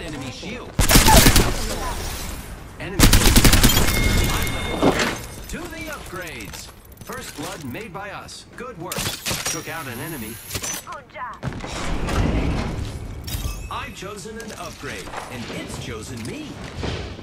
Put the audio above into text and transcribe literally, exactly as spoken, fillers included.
enemy shield. Enemy. To the upgrades. First blood made by us. Good work. Took out an enemy. Good job. I've chosen an upgrade, and it's chosen me.